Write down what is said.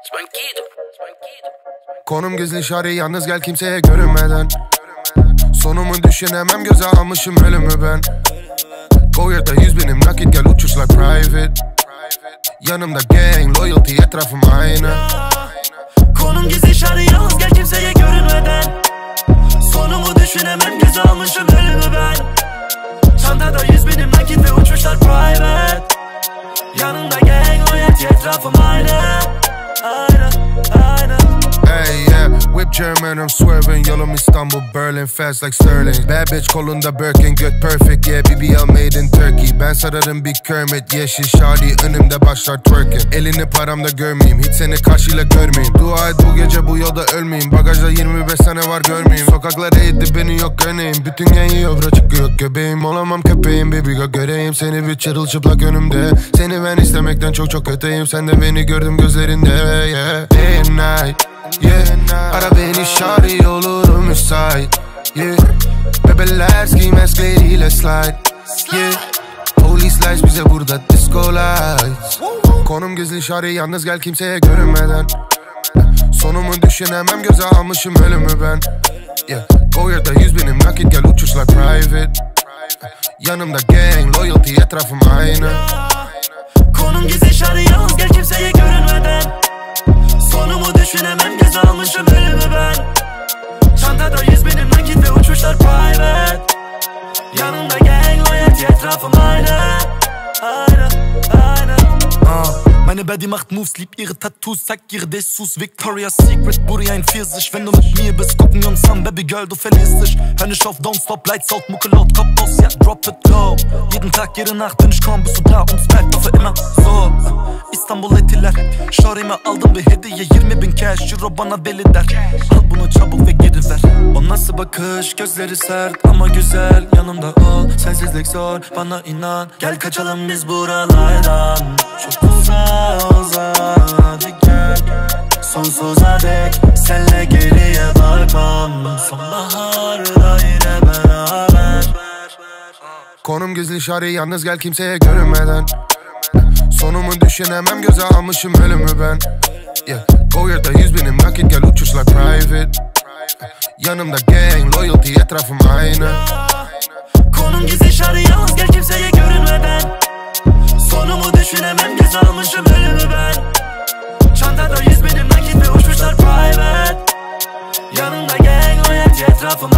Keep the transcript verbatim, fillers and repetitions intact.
Konum gizli şari, yalnız gel kimseye görünmeden. Sonumu düşünemem, göze almışım ölümü ben. Goyer'da yüz binim nakit, gel uçuşlar private. Yanımda gang, loyalty, etrafım aynı. Konum gizli şari, yalnız gel kimseye görünmeden. Sonumu düşünemem, göze almışım ölümü ben. Çantada yüz binim nakit ve uçuşlar private. Yanımda gang, loyalty, etrafım aynı. Aynı, aynı. Hey yeah, whip German, I'm swerving. Yolum İstanbul, Berlin, fast like Sterling. Bad bitch kolunda Birkin, good perfect, yeah, B B L made in Turkey. Ben sararım bir Kermit, yeşil şadi, önümde başlar twerking. Elini paramda görmeyeyim, hiç seni karşıyla görmeyeyim. Dua et bu gece bu yolda ölmeyeyim. Bagajda yirmi beş sene var görmeyeyim. Sokaklar eğitti beni yok örneğin. Bütün gen yiyor bura çıkıyor göbeğim. Olamam köpeğim baby girl, göreyim seni bir çırılçıplak önümde. Seni ben istemekten çok çok öteyim. Sen de beni gördüm gözlerinde, yeah. Day and night, yeah. Ara beni şari, olurum müsait, yeah. Bebeler ski maskleriyle slide, yeah. Police lights bize burada disco lights. Konum gizli şari, yalnız gel kimseye görünmeden. Sonumu düşünemem, göze almışım ölümü ben, yeah. Goyer'da yüz binim nakit, gel uçuşlar private. Yanımda gang, loyalty, etrafım aynı. Konum gizli şari, yalnız gel kimseye görünmeden. Sonumu düşünemem, göze almışım ölümü ben. Çantada yüz binim nakit ve uçuşlar private. Yanımda gang, loyalty, etrafım aynı. Aynı, aynı. uh. Meine Baddie macht Moves, liebt ihre Tattoos, zeigt ihre Dessous. Victoria's Secret, Booty ein Pfirsich. Wenn du mit mir bist, gucken wir uns an, Baby Girl, du verlierst dich. Hör nicht auf, don't stop, lights out, Mucke laut, Kopf aus, ja, drop it low. Jeden Tag, jede Nacht bin ich kaum, bist du da und es bleibt für immer so. İstanbul etiler, şarime aldım bir hediye, yirmi bin cash, euro bana deli der. Al bunu çabuk ve geri ver. O nasıl bakış, gözleri sert ama güzel. Yanımda ol, sensizlik zor, bana inan. Gel kaçalım biz buralardan. Çok uzak, uzak, hadi gel. Sonsuza dek, senle geriye bakmam. Sonbaharda yine beraber. Konum gizli şari, yalnız gel kimseye görünmeden. Sonumu düşünemem, göze almışım ölümü ben, yeah. Goyer'da yüz binim nakit, gel uçuşlar private. Yanımda gang, loyalty, etrafım aynı. Konum gizli şari, yalnız gel kimseye görünmeden. Sonumu düşünemem, göze almışım ölümü ben. Çantada yüz binim nakit ve uçuşlar private. Yanımda gang, loyalty, etrafım